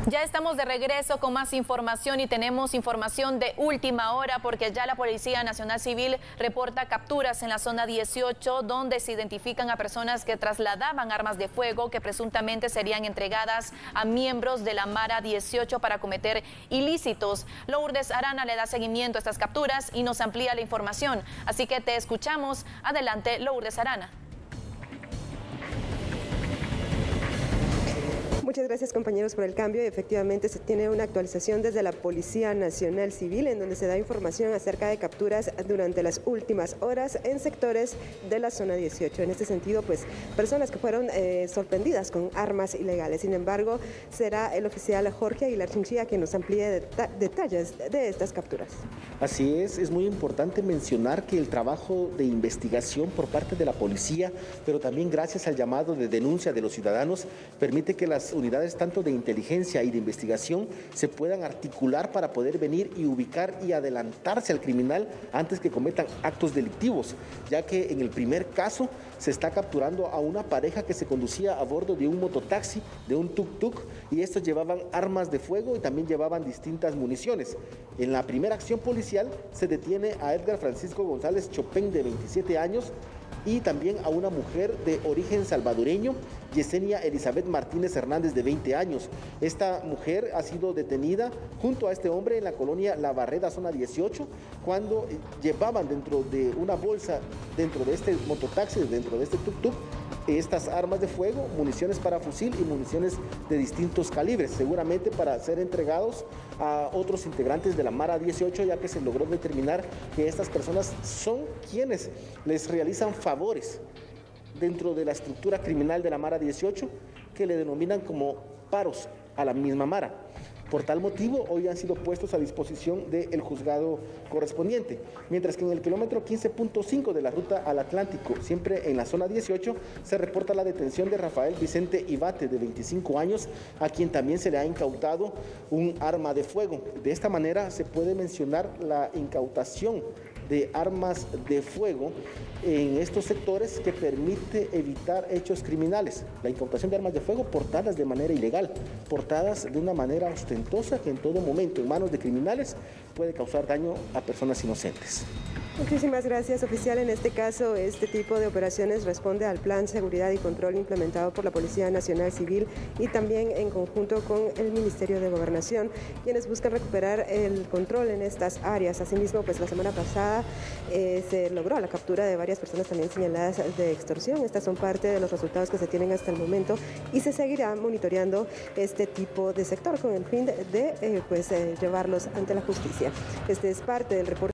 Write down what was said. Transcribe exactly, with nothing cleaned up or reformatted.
Ya estamos de regreso con más información y tenemos información de última hora porque ya la Policía Nacional Civil reporta capturas en la zona dieciocho donde se identifican a personas que trasladaban armas de fuego que presuntamente serían entregadas a miembros de la Mara dieciocho para cometer ilícitos. Lourdes Arana le da seguimiento a estas capturas y nos amplía la información. Así que te escuchamos. Adelante, Lourdes Arana. Muchas gracias, compañeros, por el cambio. Efectivamente, se tiene una actualización desde la Policía Nacional Civil en donde se da información acerca de capturas durante las últimas horas en sectores de la zona dieciocho. En este sentido, pues, personas que fueron eh, sorprendidas con armas ilegales. Sin embargo, será el oficial Jorge Aguilar Chinchilla quien nos amplíe deta detalles de estas capturas. Así es, es muy importante mencionar que el trabajo de investigación por parte de la policía, pero también gracias al llamado de denuncia de los ciudadanos, permite que las unidades tanto de inteligencia y de investigación se puedan articular para poder venir y ubicar y adelantarse al criminal antes que cometan actos delictivos, ya que en el primer caso se está capturando a una pareja que se conducía a bordo de un mototaxi, de un tuk-tuk, y estos llevaban armas de fuego y también llevaban distintas municiones. En la primera acción policial se detiene a Edgar Francisco González Chopén, de veintisiete años, y también a una mujer de origen salvadoreño, Yesenia Elizabeth Martínez Hernández, de veinte años. Esta mujer ha sido detenida junto a este hombre en la colonia La Barreda, zona dieciocho, cuando llevaban dentro de una bolsa, dentro de este mototaxi, dentro de este tuk-tuk, estas armas de fuego, municiones para fusil y municiones de distintos calibres, seguramente para ser entregados a otros integrantes de la Mara dieciocho, ya que se logró determinar que estas personas son quienes les realizan favores dentro de la estructura criminal de la Mara dieciocho, que le denominan como paros a la misma Mara. Por tal motivo, hoy han sido puestos a disposición del juzgado correspondiente, mientras que en el kilómetro quince punto cinco de la ruta al Atlántico, siempre en la zona dieciocho, se reporta la detención de Rafael Vicente Ibate, de veinticinco años, a quien también se le ha incautado un arma de fuego. De esta manera se puede mencionar la incautación de armas de fuego en estos sectores que permite evitar hechos criminales. La incautación de armas de fuego portadas de manera ilegal, portadas de una manera ostentosa que en todo momento en manos de criminales puede causar daño a personas inocentes. Muchísimas gracias, oficial. En este caso, este tipo de operaciones responde al Plan Seguridad y Control implementado por la Policía Nacional Civil y también en conjunto con el Ministerio de Gobernación, quienes buscan recuperar el control en estas áreas. Asimismo, pues la semana pasada eh, se logró la captura de varias personas también señaladas de extorsión. Estas son parte de los resultados que se tienen hasta el momento y se seguirá monitoreando este tipo de sector con el fin de, de eh, pues, eh, llevarlos ante la justicia. Este es parte del reporte